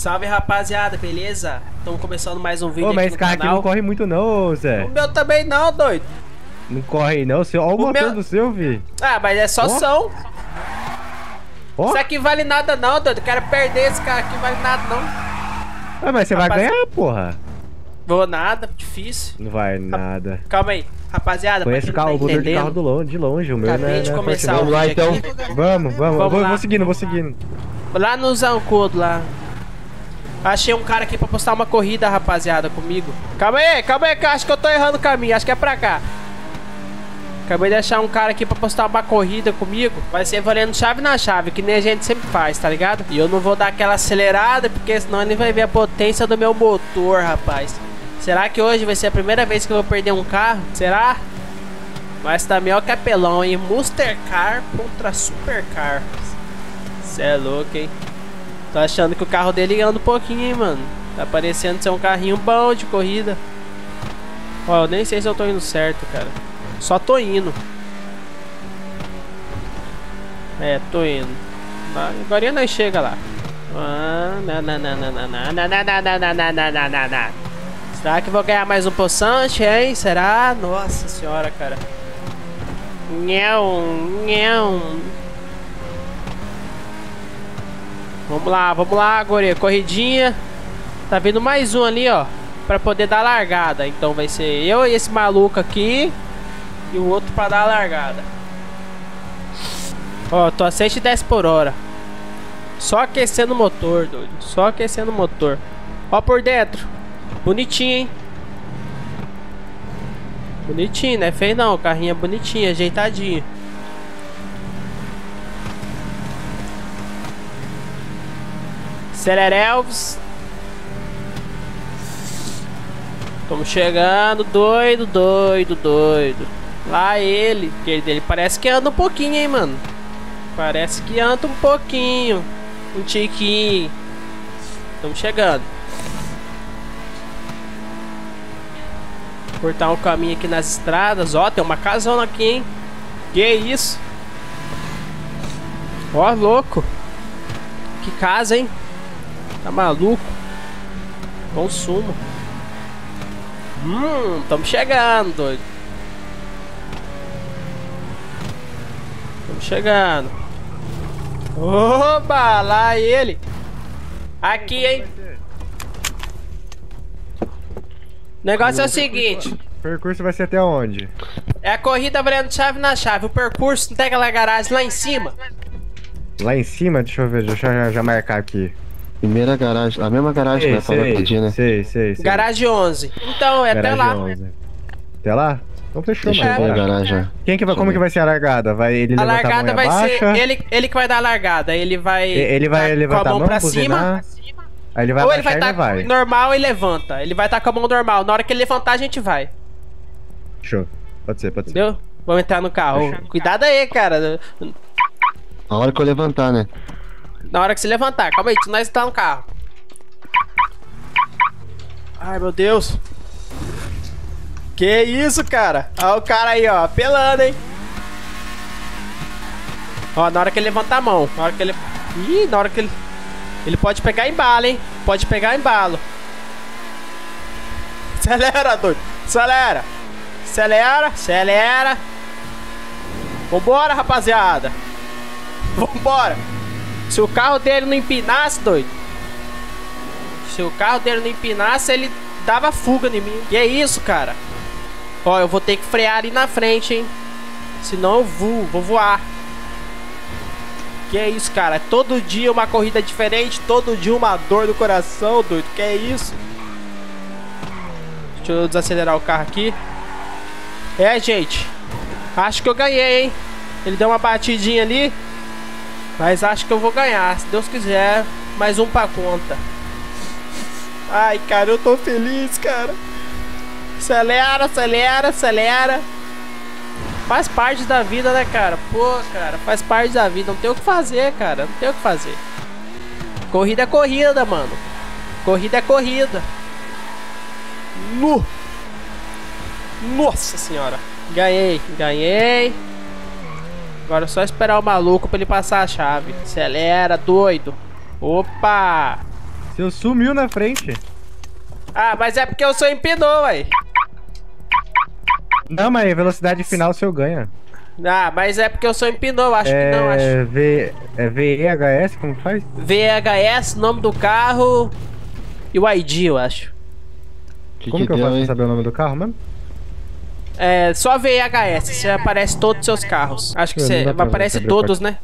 Salve, rapaziada, beleza? Estamos começando mais um vídeo Ô, mas aqui esse no carro aqui canal. não corre muito não, Zé. O meu também não, doido. Não corre não, seu. Olha o motor meu- do seu, vi. Ah, mas é só Ó. som. Ó. Isso aqui vale nada não, doido. Eu quero perder esse carro aqui, vale nada não. Ah, mas você vai Rapaz- ganhar, porra. Vou nada, difícil. Não vai nada. Calma aí, rapaziada. Conhece o pra carro, quem o não tá motor de carro entendendo, de longe, o meu, acabei né? de né, começar forte o não. vídeo então. aqui. Vamos. Vamos lá. Vou seguindo. Lá no Zancudo, lá. Achei um cara aqui pra postar uma corrida, rapaziada, comigo. Calma aí, que eu acho que eu tô errando o caminho. Acho que é pra cá. Acabei de achar um cara aqui pra postar uma corrida comigo. Vai ser valendo chave na chave, que nem a gente sempre faz, tá ligado? E eu não vou dar aquela acelerada, porque senão ele vai ver a potência do meu motor, rapaz. Será que hoje vai ser a primeira vez que eu vou perder um carro? Será? Mas também é o capelão, hein? Monster Car contra Super Car. Cê é louco, hein? Tô achando que o carro dele anda um pouquinho, hein, mano. Tá parecendo ser um carrinho bom de corrida. Ó, eu nem sei se eu tô indo certo, cara. Só tô indo. É, tô indo. Agora nós chega lá. Será que vou ganhar mais um poçante, hein? Será? Nossa senhora, cara. Nhão. Vamos lá, guri. Corridinha. Tá vindo mais um ali, ó. Pra poder dar a largada. Então vai ser eu e esse maluco aqui. E o outro pra dar a largada. Ó, tô a 110 por hora. Só aquecendo o motor, doido. Só aquecendo o motor. Ó por dentro. Bonitinho, hein? Bonitinho, não é feio não. O carrinho é bonitinho, ajeitadinho. Celerelves. Estamos chegando, doido. Lá ele, que ele parece que anda um pouquinho, hein, mano. Parece que anda um pouquinho. Um tiquinho. Estamos chegando. Cortar um caminho aqui nas estradas. Ó, tem uma casona aqui, hein. Que isso? Ó, louco. Que casa, hein. Tá maluco? Consumo. Estamos chegando, doido. Estamos chegando. Opa, lá ele. Aqui, hein. O negócio é o seguinte. O percurso vai ser até onde? É a corrida valendo chave na chave. O percurso não tem aquela garagem lá em cima. Lá em cima? Deixa eu ver, deixa eu já marcar aqui. Primeira garagem, a mesma garagem que vai falar pedir, né? Sei. Garagem 11. Então, é até lá. 11. Até lá? Então fechou, Deixa eu ver a mano. garagem. Quem que vai, como que vai ser a largada? Vai ele A levantar a largada mão e vai abaixa? ser ele que vai dar a largada. Ele vai Ele vai tá levantar com a mão pra buzinar, cima. Aí ele vai Ou ele abaixar vai e estar vai. normal e levanta. Ele vai estar com a mão normal. Na hora que ele levantar, a gente vai. Show. Pode ser. Entendeu? Vamos entrar no carro. Cuidado aí, cara. A hora que eu levantar, né? Na hora que se levantar. Calma aí, nós tá no carro. Ai, meu Deus. Que isso, cara? Olha o cara aí, ó. Apelando, hein? Ó, na hora que ele levantar a mão. Na hora que ele... Ih, na hora que ele... Ele pode pegar embalo, hein? Pode pegar embalo. Acelera, doido. Acelera. Vambora, rapaziada. Vambora. Se o carro dele não empinasse, doido. Se o carro dele não empinasse, ele dava fuga em mim. E é isso, cara. Ó, eu vou ter que frear ali na frente, hein. Senão eu vou voar. Que é isso, cara. Todo dia uma corrida diferente. Todo dia uma dor no coração, doido. Que é isso. Deixa eu desacelerar o carro aqui. É, gente. Acho que eu ganhei, hein. Ele deu uma batidinha ali. Mas acho que eu vou ganhar. Se Deus quiser, mais um pra conta. Ai, cara, eu tô feliz, cara. Acelera. Faz parte da vida, né, cara? Pô, cara, faz parte da vida. Não tem o que fazer, cara. Não tem o que fazer. Corrida é corrida, mano. Corrida é corrida. Nossa senhora. Ganhei. Agora é só esperar o maluco pra ele passar a chave. Acelera, doido. Opa! Seu sumiu na frente. Ah, mas é porque o seu empinou, ué. Não, mas velocidade final o seu ganha. Ah, mas é porque o seu empinou, acho que não, acho. É VEHS, como faz? VHS, nome do carro e o ID, eu acho. Como que eu deu, faço pra hein? saber o nome do carro, mano? É, só VHS, você aparece todos os seus carros. Acho que Não você dá pra ver, aparece abrir a todos, né?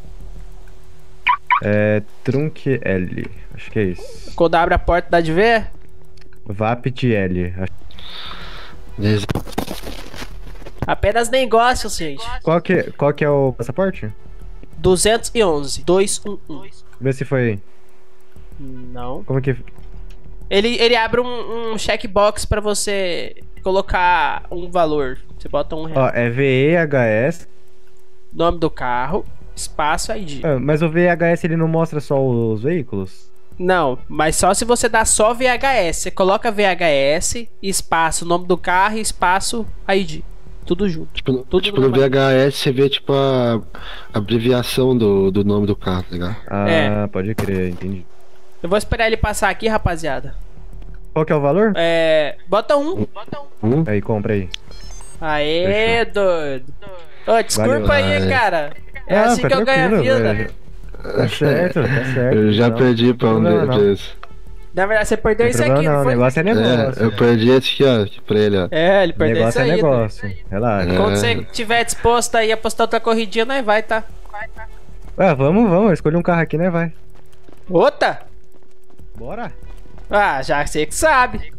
É Trunk L, acho que é isso. Quando abre a porta, dá de ver? Vapt L. Beleza. Apenas negócios, gente. Qual que é o passaporte? 211, 211. Vê se foi. Não. Como que. Ele abre um checkbox pra você colocar um valor. Você bota R$1. Ó, é VEHS. Nome do carro, espaço, ID. Ah, mas o VHS ele não mostra só os veículos? Não, mas só se você dá só VHS. Você coloca VHS, espaço, nome do carro, espaço, ID. Tudo junto. Tipo, Tudo tipo no numa- VHS você vê tipo a abreviação do nome do carro, tá ligado? Ah, É. pode crer, entendi. Eu vou esperar ele passar aqui, rapaziada. Qual que é o valor? Bota um. Aí, compra aí. Aê, doido. Ô, desculpa Valeu. aí, cara. É Ah, assim fica que eu ganho a tranquilo, vida. velho. Tá certo, tá certo. Eu já Não, perdi pra um não, não. deles. Na verdade, você perdeu Não isso tem aqui, problema não não, o foi? negócio é negócio. É, eu perdi esse aqui, ó, aqui pra ele, ó. É, ele perdeu isso Negócio é aí. doido. negócio. Relaxa. Quando você tiver disposto aí a postar outra corridinha, nós vai, tá? Ué, vamos. Escolhe um carro aqui, né? Vai. Outra? Bora. Ah, já sei que sabe.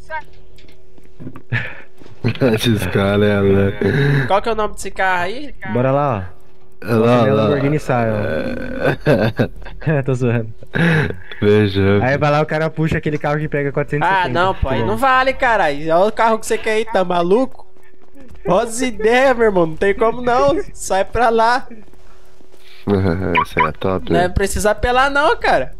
Esses caras, né? Qual que é o nome desse carro aí? Bora lá, ó. Olha Nossa, lá, minha olha Lamborghini lá. sai, ó. Tô zoando. Veja. Aí vai lá, o cara puxa aquele carro que pega 470. Ah, não, pô, aí não vale, caralho. Olha o carro que você quer ir, tá maluco? Olha as ideias, meu irmão, não tem como não. Sai pra lá. Esse aí é top, Não né? precisa apelar não, cara.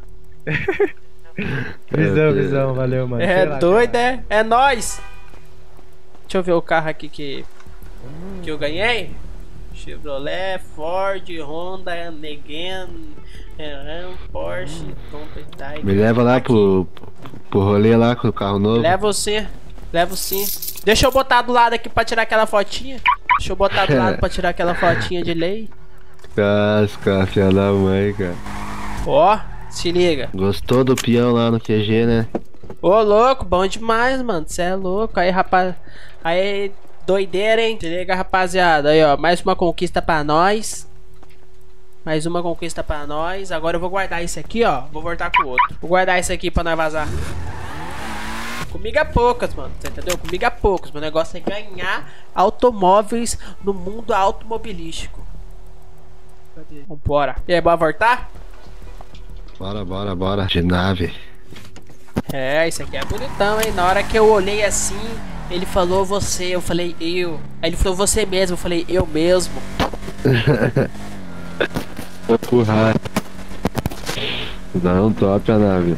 Visão, valeu, mano. É Sei lá, doido, cara. é nóis. Deixa eu ver o carro aqui que eu ganhei. Chevrolet, Ford, Honda, Negan, Ram, Porsche, Competitive. Me leva lá pro rolê lá com o carro novo. Levo sim. Deixa eu botar do lado aqui pra tirar aquela fotinha. Deixa eu botar do lado pra tirar aquela fotinha de lei. Casca, filha da mãe, cara. Ó, se liga. Gostou do peão lá no QG, né? Ô, louco, bom demais, mano. Cê é louco. Aí, rapaz. Aí, doideira, hein? Se liga, rapaziada. Aí, ó. Mais uma conquista pra nós. Mais uma conquista pra nós. Agora eu vou guardar esse aqui, ó. Vou voltar com o outro. Vou guardar esse aqui pra nós vazar. Comigo é poucas, mano. Você entendeu? Comigo é poucas. Meu negócio é ganhar automóveis no mundo automobilístico. Cadê? Vambora. E aí, bora voltar? Bora. De nave. É, isso aqui é bonitão, hein? Na hora que eu olhei assim, ele falou você, eu falei eu. Aí ele falou você mesmo, eu falei eu mesmo. Empurrar. Dá um top a nave.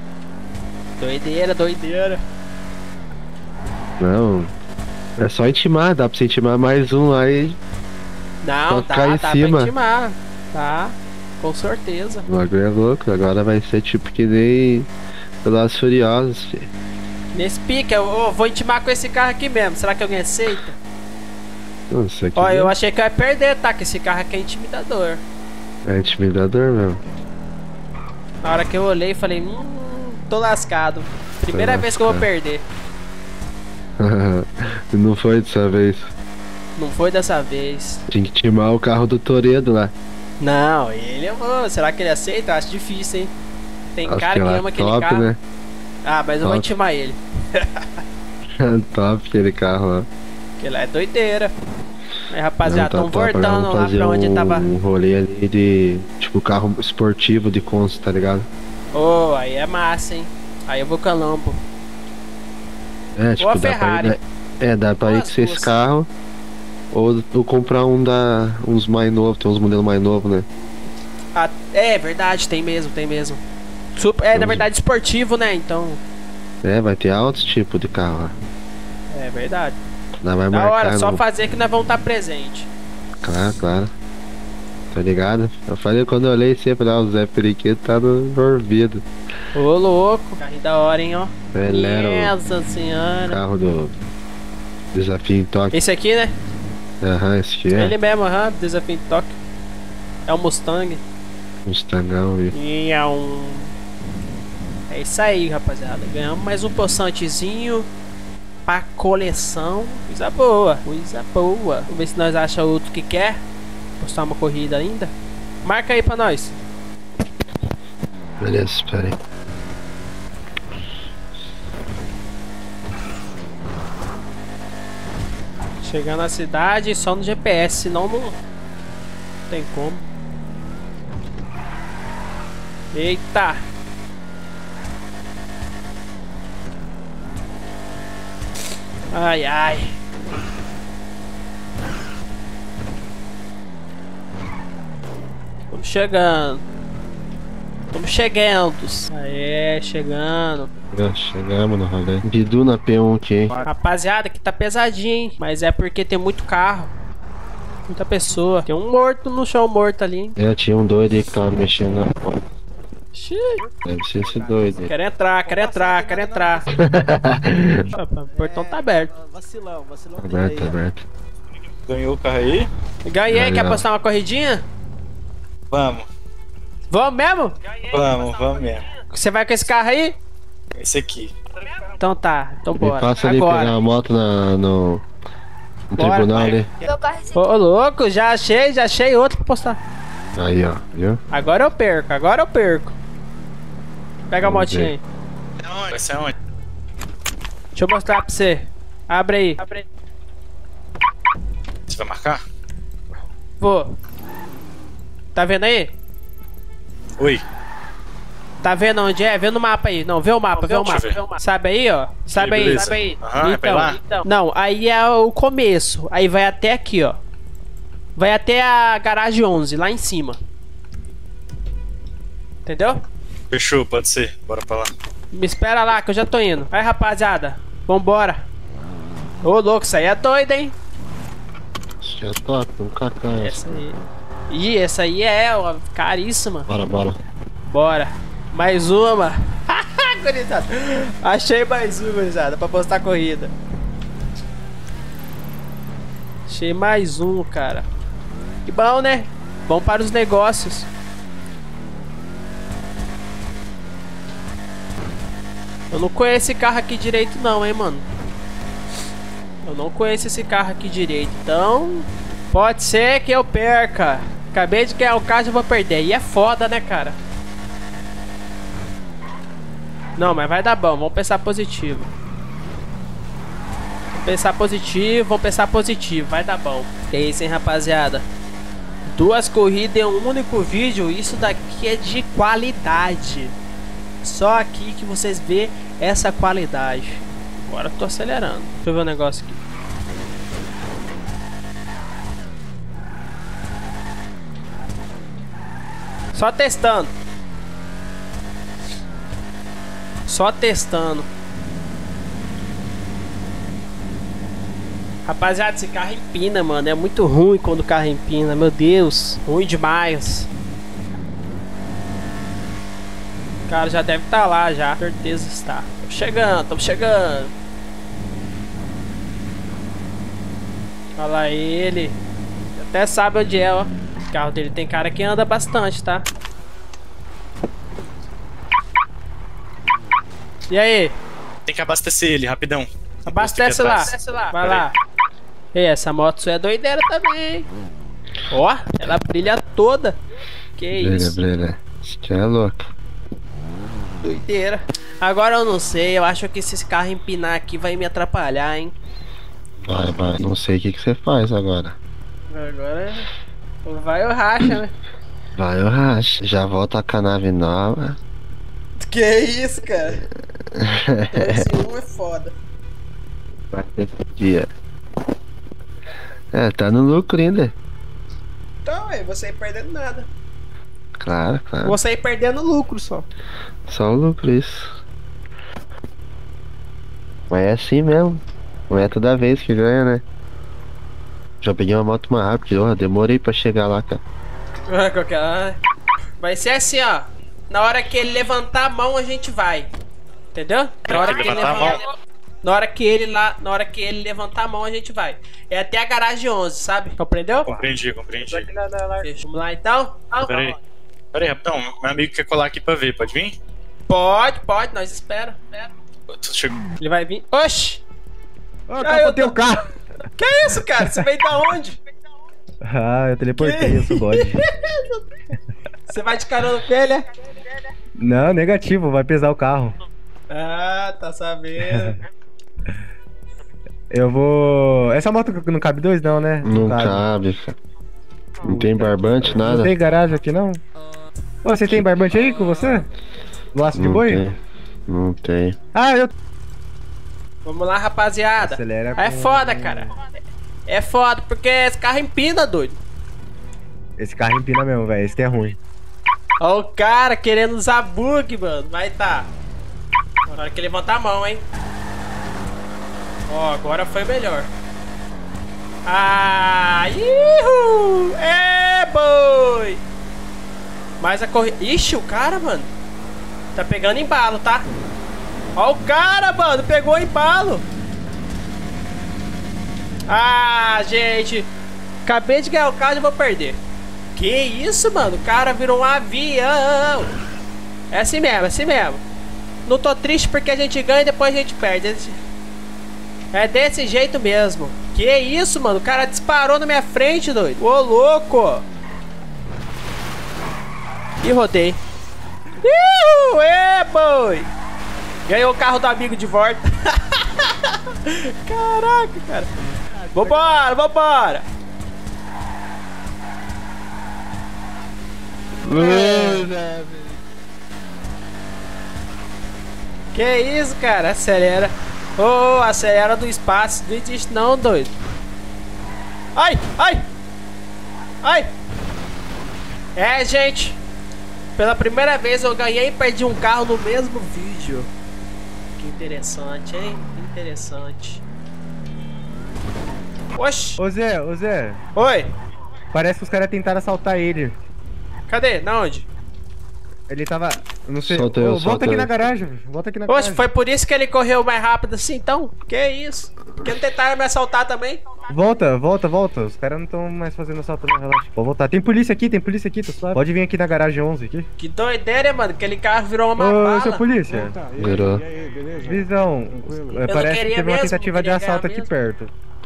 Doideira. Não. É só intimar, dá pra você intimar mais um aí. Não, Só ficar em tá cima. pra intimar. Tá, com certeza. O bagulho é louco, agora vai ser tipo que nem Velozes e Furiosos, filho. Nesse pique, eu vou intimar com esse carro aqui mesmo. Será que alguém aceita? Não, isso aqui Ó, eu achei que eu ia perder, tá? Que esse carro aqui é intimidador. é intimidador mesmo. Na hora que eu olhei, falei, tô lascado. Primeira vez que eu vou perder. Não foi dessa vez. Não foi dessa vez. Tinha que intimar o carro do Toredo lá. Não, ele eu vou. Será que ele aceita? Acho difícil, hein? Tem Acho cara que lá ama aquele top, carro. né? Ah, mas eu vou Top. intimar ele. Top aquele carro lá. Porque lá é doideira. Aí, rapaziada, Não, tão tá top, voltando vamos lá fazer pra onde tava. um rolê ali de tipo carro esportivo de Consul, tá ligado? Ô, aí é massa, hein? Aí eu vou com a Lambo. É, tipo, a dá Ferrari. pra ir, dá pra ir Ou com as esse duas. carro. Ou comprar uns mais novos, tem uns modelos mais novos, né? Ah, é verdade, tem mesmo. Super, na verdade, esportivo, né? Então, É, vai ter altos tipos de carro lá. é verdade. Nós vai Da marcar hora, só no... fazer que nós vamos estar presente. Claro. Tá ligado? Eu falei quando eu olhei sempre lá, o Zé Periquito tá no ouvido. Ô, louco. Carrinho da hora, hein, ó. Ele era Nossa senhora. o carro do Desafio em Tóquio. Esse aqui, né? Aham, esse aqui é Ele mesmo, aham. Desafio em Tóquio. É o Mustang. um Mustangão, viu? E é um... É isso aí, rapaziada. Ganhamos mais um possantezinho pra coleção. Coisa boa, coisa boa. Vamos ver se nós achamos outro que quer postar uma corrida ainda. Marca aí pra nós. Beleza, espera aí. Chegando na cidade só no GPS, senão não tem como. Eita! Ai, ai. Estamos chegando. Estamos chegando. Aê, chegando. Chegamos no rolê. Bidu na P1 aqui, hein? Rapaziada, que tá pesadinho, hein? Mas é porque tem muito carro. Muita pessoa. Tem um morto no chão, morto ali, hein? É, tinha um doido aí que tava mexendo na porta. Xiii. Deve ser esse doido aí. Quero entrar, quero entrar, quero entrar. Opa, o portão tá aberto. Vacilão Aberto, aberto. Ganhou o carro aí? Ganhei, Aí, quer ó. postar uma corridinha? Vamos, Vamos mesmo? vamos mesmo. Você vai com esse carro aí? Esse aqui. Então tá, então Me bora. passa ali pegar Agora. a moto no Bora, tribunal vai. ali. Meu carro é Ô, louco, já achei outro pra postar. Aí, ó, viu? Agora eu perco, agora eu perco. Pega a Vamos motinha ver. aí. Vai ser onde? Deixa eu mostrar pra você. Abre aí. Você vai marcar? Vou. Tá vendo aí? Oi. Tá vendo onde é? Vê no mapa aí. Não, vê o mapa, vê o Deixa mapa. eu ver. Sabe aí, ó? Sabe aí, beleza. sabe aí. Aham, é pra ir lá? Não, aí é o começo. Aí vai até aqui, ó. Vai até a garagem 11, lá em cima. Entendeu? Fechou, pode ser. Bora pra lá. Me espera lá que eu já tô indo. Aí, rapaziada. Vambora. Ô, louco, isso aí é doido, hein? Isso é top, um cacão. Essa aí. Ih, essa aí é ó, caríssima. Bora, bora. Bora. Mais uma. Gurizada. Achei mais uma, gurizada, pra postar a corrida. Achei mais um, cara. Que bom, né? Bom para os negócios. Eu não conheço esse carro aqui direito não, hein, mano. Eu não conheço esse carro aqui direito. Então, pode ser que eu perca. Acabei de ganhar o carro e já vou perder. E é foda, né, cara? Não, mas vai dar bom. Vamos pensar positivo. Vamos pensar positivo, vamos pensar positivo. Vai dar bom. É isso, hein, rapaziada. 2 corridas em um único vídeo. Isso daqui é de qualidade. Só aqui que vocês vê essa qualidade. Agora eu tô acelerando. Deixa eu ver um negócio aqui. Só testando. Só testando. Rapaziada, esse carro empina, mano. É muito ruim quando o carro empina. Meu Deus. Ruim demais. O cara já deve estar lá já. Certeza está. Tô chegando, estamos chegando. Olha lá ele. Até sabe onde é, ó. O carro dele tem cara que anda bastante, tá? E aí? Tem que abastecer ele, rapidão. Abastece lá. Vai lá. E essa moto é doideira também. Ó, ela brilha toda. Que isso? Brilha. Isso que é louco. Doideira. Agora eu não sei, eu acho que se esse carro empinar aqui vai me atrapalhar, hein? Vai. Não sei o que você faz agora. Agora vai o racha, né? Vai, eu racho. Já volta com a nave nova. Que isso, cara? Esse um é foda. Vai ter dia. É, tá no lucro ainda. Então, aí, você ir perdendo nada. Claro. Você ir perdendo lucro só. Só o lucro, isso. Mas é assim mesmo. Não é toda vez que ganha, né? Já peguei uma moto mais rápida, ó. Demorei pra chegar lá, cara. Vai ser assim, ó. na hora que ele levantar a mão, a gente vai. Entendeu? Na hora que ele levantar a levantar mão? Na hora que ele levantar a mão, a gente vai. É até a garagem 11, sabe? Compreendeu? Compreendi. Vamos lá então? Peraí, rapidão. Meu amigo quer colar aqui pra ver, pode vir? Pode, nós espera. Chegou. Ele vai vir. Oxi! Ó, Ah, eu capotei o carro. Que isso, cara? Você veio da onde? Ah, eu teleportei, eu sou bode. Você vai de carona com ele, é? Não, negativo, vai pesar o carro. Ah, tá sabendo. Eu vou... Essa moto não cabe dois não, né? Não cabe, cara. Não tem barbante, Não nada. tem garagem aqui não? Ô, você tem barbante aí com você? Laço de Não boi? tem. Não tem. Ah, eu... Vamos lá, rapaziada. Acelera É com- foda, cara. É foda, porque esse carro empina, doido. Esse carro empina mesmo, velho. Esse que é ruim. Ó o cara querendo usar bug, mano. Vai tá. Na hora que ele levantar a mão, hein. Ó, agora foi melhor. Ah, ihu! É, boi! Mas a corrida... Ixi, o cara, mano. Tá pegando embalo, tá? Ó o cara, mano. Pegou embalo. Ah, gente. Acabei de ganhar o carro e vou perder. Que isso, mano? O cara virou um avião. É assim mesmo, é assim mesmo. Não tô triste porque a gente ganha e depois a gente perde. É desse jeito mesmo. Que isso, mano? O cara disparou na minha frente, doido. Ô, louco. E rodei. Ihu, boi. Ganhou o carro do amigo de volta. Caraca, cara. Vambora. Que isso, cara? Acelera. Ô, acelera do espaço. Não existe não, doido. Ai. É, gente. Pela primeira vez eu ganhei e perdi um carro no mesmo vídeo. Que interessante, hein? Interessante. Oxi. Ô Zé, Oi. parece que os caras tentaram assaltar ele. Cadê? Na onde? Ele tava... Não sei... Solta eu, Ô, solta volta aqui eu. na garagem, volta aqui na Oxe, garagem. foi por isso que ele correu mais rápido assim, então? Que isso? Porque não tentaram me assaltar também? Volta. Os caras não estão mais fazendo assalto não, relaxa. Pode voltar. Tem polícia aqui, tá suave. Pode vir aqui na garagem 11 aqui. Que doideira, mano. Aquele carro virou uma Ô, bala. seu polícia. Virou. Visão. Parece que queria teve uma mesmo, tentativa de queria assalto ganhar aqui perto.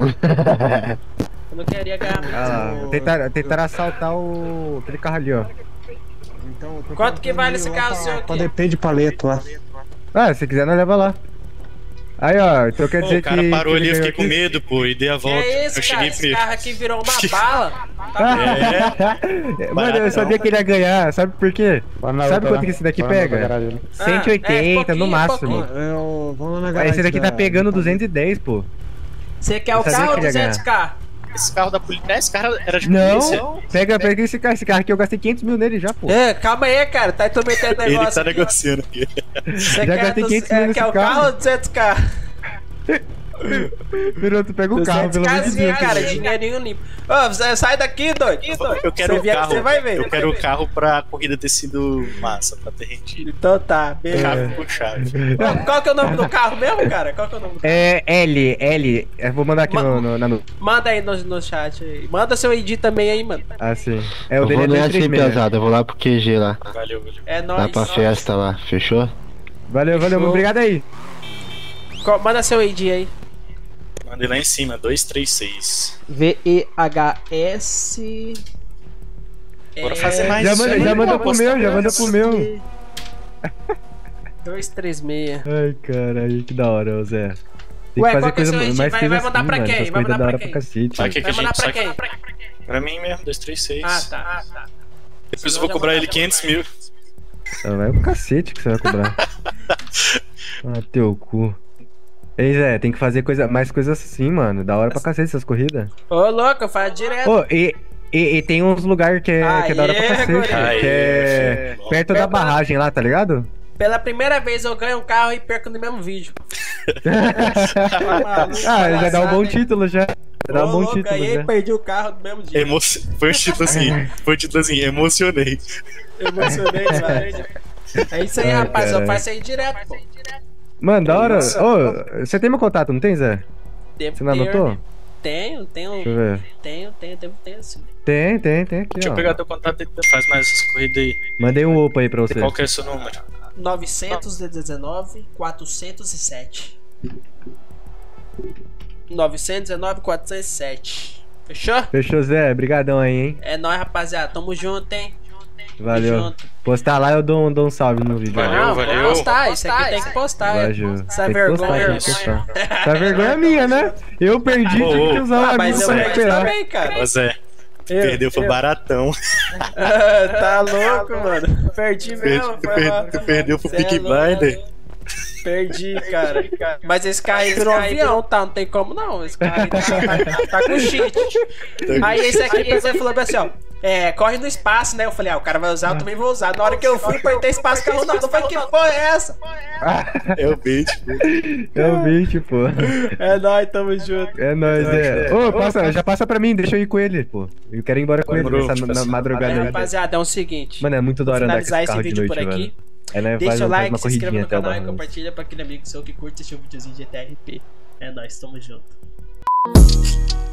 Eu não queria ganhar mesmo. Ah lá. Tentaram assaltar aquele carro ali, ó. Quanto que vale esse carro seu aqui? DP de paleta lá. Ah, se quiser, nós leva lá. Aí, ó, então quer Pô, dizer o cara que... parou que ali, eu ele fiquei com ganhou medo, pô, e dei a volta. Que isso, Eu cara? cheguei Esse primeiro. carro aqui virou uma bala. aqui. Mano, eu sabia que ele ia ganhar, sabe por quê? Sabe quanto que esse daqui pega? 180 no máximo. Vamos lá na garagem. Esse daqui tá pegando 210, pô. Você quer o Eu sabia carro ou que ele ia 200k? Esse carro da polícia. Esse carro era de Não, polícia. pega esse carro. Esse carro aqui eu gastei 500 mil nele já, pô. É, calma aí, cara. Tá intrometendo Ele negócio tá aqui. negociando aqui. Você Já quer, gastei 500 mil nesse quer o carro. carro ou 200k? Virou, tu pega o carro, pelo amor de 200kzinho, Deus. cara. Dinheirinho limpo. Ô, você sai daqui, doido. Eu quero Você o vier, carro. você vai ver. Eu quero o carro pra corrida ter sido massa, pra ter rendido. Então tá, beleza. Chave por chave. Qual que é o nome do carro mesmo, cara? Qual que é o nome do carro? É L. Eu vou mandar aqui no... Manda aí no chat aí. Manda seu ID também aí, mano. Ah, sim. É, o Eu dele vou é nessa aí, 236. pesado. Eu vou lá pro QG lá. Valeu. É Lá nóis. pra festa lá. Fechou? Valeu, Show. obrigado aí. Manda seu ID aí. Mandei lá em cima, 236. VEHS. Bora fazer mais Já isso manda, aí, já manda pô, pro apostar meu, já manda pro meu. 236. Ai, caralho, que da hora, ô Zé. Tem Ué, que qual fazer que é coisa seu ID? mais Vai coisa mandar assim, pra mano. quem? Essas Vai coisas mandar da hora pra pra quem? cacete. Sabe o que, que Vai a mandar gente. pra Sabe quem? Pra mim mesmo, 236. Ah, tá. Depois eu vou cobrar ele 500 mil. Ah, vai pro cacete que você vai cobrar. Ah, teu cu. Ei, Zé, tem que fazer mais coisas assim, mano. Da hora pra cacete essas corridas. Ô, louco, eu faço direto. Ô, e tem uns lugares que é da hora pra Aê, cacete. guri. Que Aê, é filho. perto da barragem lá, tá ligado? Pela primeira vez eu ganho um carro e perco no mesmo vídeo. Ah, já dá um bom título já. Já dá um Ô, bom louco, título ganhei já. e perdi o carro no mesmo dia. Foi o título assim, emocionei. Emocionei, velho. É isso aí, Ai, rapaz. Eu caralho. faço aí direto, pô. Mano, da hora. Ô, você tem meu contato, não tem, Zé? Devo Você não ter. anotou? Tenho, Deixa eu ver. devo ter sim. Tem aqui, Deixa eu ó. pegar teu contato e tu faz mais essas corridas aí. Mandei um opa aí pra você. Qual que é o seu número? 919 407. 919 407. Fechou? Fechou, Zé. Brigadão aí, hein? É nóis, rapaziada. Tamo junto, hein? Valeu. junto. Postar lá, eu dou um salve no vídeo. Valeu, Não, valeu. vou postar. Isso aqui tem que postar. Valeu. Essa Tem que postar, vergonha. tem que postar. Essa vergonha é minha, né? Eu perdi, Ô, tive que usar um Ah, mas amigo eu pra perdi recuperar. também, cara. Ô Zé, perdeu foi baratão. Tá louco, mano. Perdi mesmo. Foi mal. Tu perdeu pro Cê é Peak louco. Binder. Perdi, cara. Mas esse carro aí virou um avião, tá? Não tem como não. Esse carro aí tá com cheat. Aí esse aqui pegou e falou assim, ó. Corre no espaço, né? Eu falei, o cara vai usar, eu também vou usar. Na hora que eu fui, apertei espaço, o carro não. Eu falei, que porra é essa? É o beat, pô. É o bicho, pô. É nóis, tamo junto. É nóis, Zé. Ô, já passa pra mim, deixa eu ir com ele, pô. Eu quero ir embora com ele Demorou, nessa tipo madrugada aí. Rapaziada, é o seguinte. Mano, é muito da hora andar com esse Finalizar esse carro de vídeo noite, por aqui. velho. Aí, né, Deixa o faz like, uma se inscreva corridinha no até o canal e Barranco. compartilha pra aquele amigo seu que curte esse videozinho de TRP. É nóis, tamo junto.